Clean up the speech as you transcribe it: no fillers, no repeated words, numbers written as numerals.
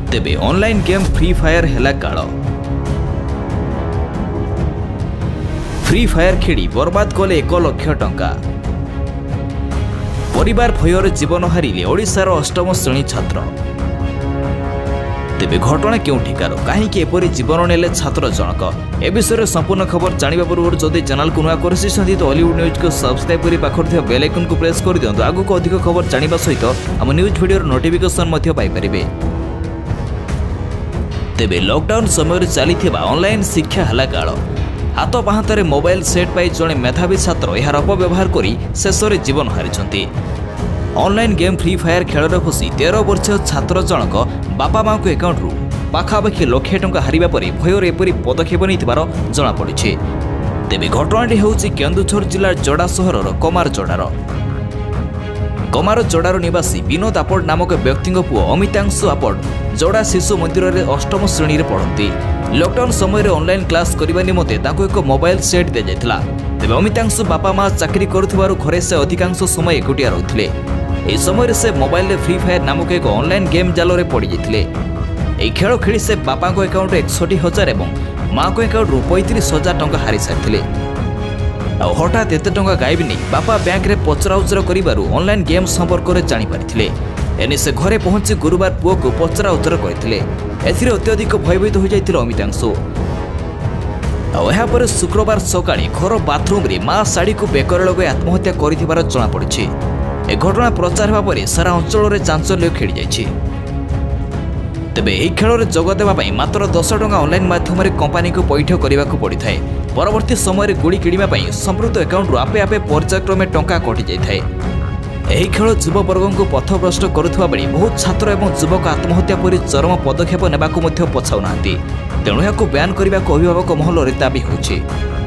तेबे online game Free Fire हेला काल। फ्री फायर खेड़ी बर्बाद कले 1 लाख टंका। परिवार भयर जीवन हारिले ओडिशार अष्टम श्रेणी छात्र। तेबे घटना केउठिकार कहीं एपरी जीवन नेले छात्र जनक ए विषय संपूर्ण खबर जानिबा पूर्व जदि चैनल को नुआ करछि तो हॉलीवुड न्यूज को सब्सक्राइब करी पाखर बेल आइकन को प्रेस कर दियंतु। आगु को अधिक खबर जानिबा सहित हम न्यूज वीडियो नोटिफिकेशन मध्य पाई परिबे। तेबे लॉकडाउन समय चलीथिबा ऑनलाइन शिक्षा हला काल। हाथ पाहांतारे मोबाइल सेट पाई जणे मेधावी छात्र यार अपव्यवहार करी शेष में जीवन हारिछंती। ऑनलाइन गेम फ्री फायर खेल फसी 13 वर्षीय छात्र जनक बापा माँ को एकाउंट रु पाखापाखि लाखे टंका हारिबा परे भयर एपरी पदक्षेप नैथिबार जणा पड़िछि। तेबे घटनाटी हेउछि केन्दुझर जिला जोड़ा सहरर कमार जोड़ार निवासी विनोद आपड़ नामक व्यक्ति पुओ अमितांशु आपड़ जोड़ा शिशु मंदिर में अष्टम श्रेणी में पढ़ती। लॉकडाउन समय ऑनलाइन क्लास करने निमंते ताको एक मोबाइल सेट दि जाइथिला। तेबे अमितांशु बापा माँ चाकरी करुथिबारु घरे से अधिकांश समय एकुटिया रहुथिले। एही समय से मोबाइल रे फ्री फायर नामक एक ऑनलाइन गेम जाल रे पड़ी जाइथिले। एही खेल खेली से बापा को अकाउंट 61,000 एवं माँ को अकाउंट 35,000 टंका हारि सारिथिले। हठात एते टंका गायब नहीं बापा बैंक रे पचराउचरा करिबारु ऑनलाइन गेम संपर्क में जानी पारिथिले। एने से घरे पहुंची गुरुवार पुओ को पचराउचरा करथिले। एथिरे अत्यधिक भयभीत हो जाइथिले अमितांशु। ଏହା ପରେ शुक्रवार सकाळे घर बाथरूम रे मां साड़ी को बेकर लगाई आत्महत्या करिथिबार जणा पड़िछि। ए घटना प्रचार हेबा परे सारा अंचल रे चांचल्य खेली जाइछि। तेबे एही खेल रे जोग देबा पई मात्र 10 टंका ऑनलाइन माध्यम रे कंपनी को पैठ करबाकू पड़िथाय। परवर्ती समय गुड़ी किणिबा पई संपृक्त अकाउंट आपे आपे पर्यायक्रमे टंका कटि जाइथाय। एही खेल युववर्ग को पथभ्रष्ट करुवा बेले बहुत छात्र एवं युवक आत्महत्या परि चरम पदक्षेप नेबाकू मध्य पछाउ नाहांती। तेणु याकू बैन करने को अभिभावक महल दाबी होछि।